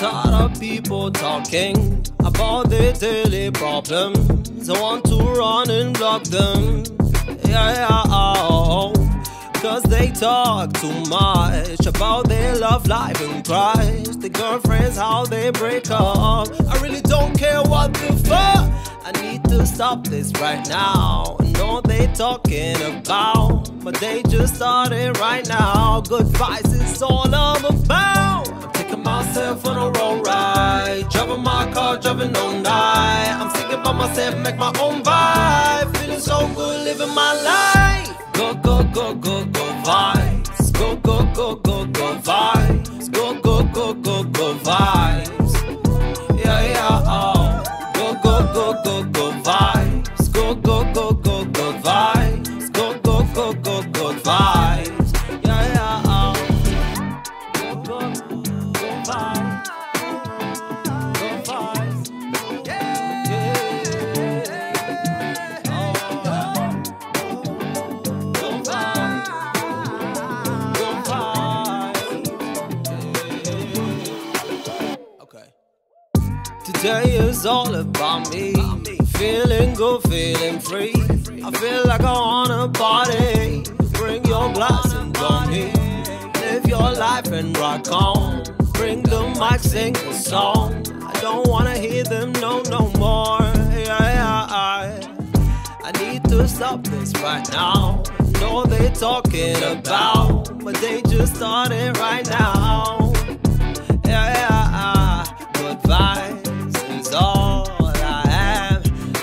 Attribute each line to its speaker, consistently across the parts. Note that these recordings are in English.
Speaker 1: Tired of people talking about their daily problems. I want to run and block them. Cause they talk too much about their love life and Christ. The girlfriends, how they break up. I really don't care what the fuck. I need to stop this right now. I know they talking about, but they just started right now. Good vibes is all I'm about. I'm taking myself on a road ride, driving my car, driving all night. I'm thinking about myself, make my own vibe. Feeling so good, living my life. Go, go, go, go, go vibes. Go, go, go, go, go vibes. Go, go, go, go, go vibes. Yeah, oh. Go, go, go, go, go vibes. Go, go, go, go, go vibes. Go, go, go, go, go vibes. Yeah, oh. Go, go, go vibes. Go vibes. Yeah, oh. Go vibes. Go vibes. Okay. Today is all about me. Feeling good, feeling free. I feel like I wanna party. Bring your glass and join me. Live your life and rock on. Bring the mic, sing a song. I don't wanna hear them no more. I need to stop this right now. Know they talking about, but they just started right now. Good vibes is all I am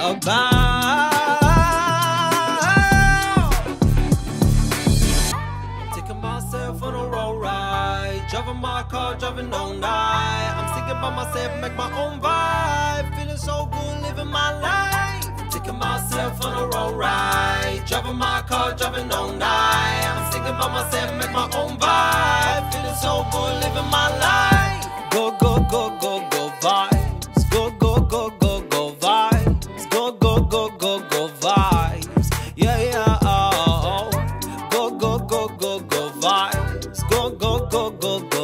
Speaker 1: about. Taking myself on a road ride, driving my car, driving all night. I'm thinking about myself, make my own vibe. Feeling so good, living my life. Taking myself on a road ride, driving my car, driving all night. I'm thinking about myself, make my own vibe. Feeling so good, living my life. Go, go, go, go, go vibes. Go, go, go, go, go vibes. Go, go, go, go, go vibes. Yeah, oh. Go, go, go, go, go vibes. Go, go, go, go, go